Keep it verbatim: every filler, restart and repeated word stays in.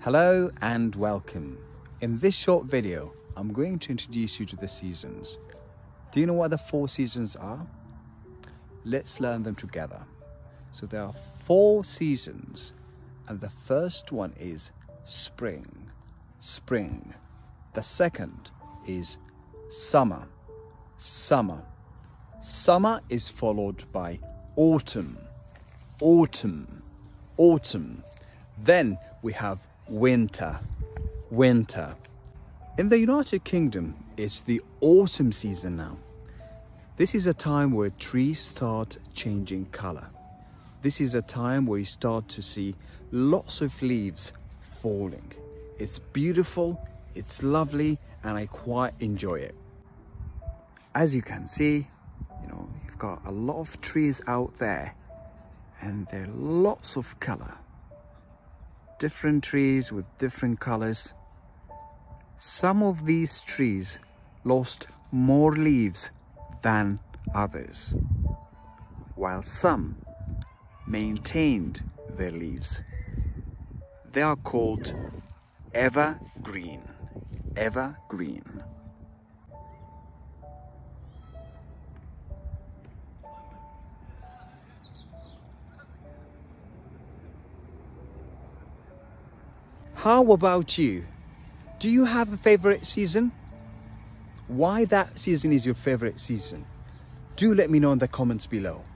Hello and welcome. In this short video, I'm going to introduce you to the seasons. Do you know what the four seasons are? Let's learn them together. So there are four seasons, and the first one is spring. Spring. The second is summer. Summer. Summer is followed by autumn. Autumn. Autumn. Then we have winter. Winter. In the United Kingdom, it's the autumn season now. This is a time where trees start changing color. This is a time where you start to see lots of leaves falling. It's beautiful, it's lovely, and I quite enjoy it. As you can see, you know, you've got a lot of trees out there, and there are lots of color. Different trees with different colors. Some of these trees lost more leaves than others, while some maintained their leaves. They are called evergreen. Evergreen. How about you? Do you have a favorite season? Why that season is your favorite season? Do let me know in the comments below.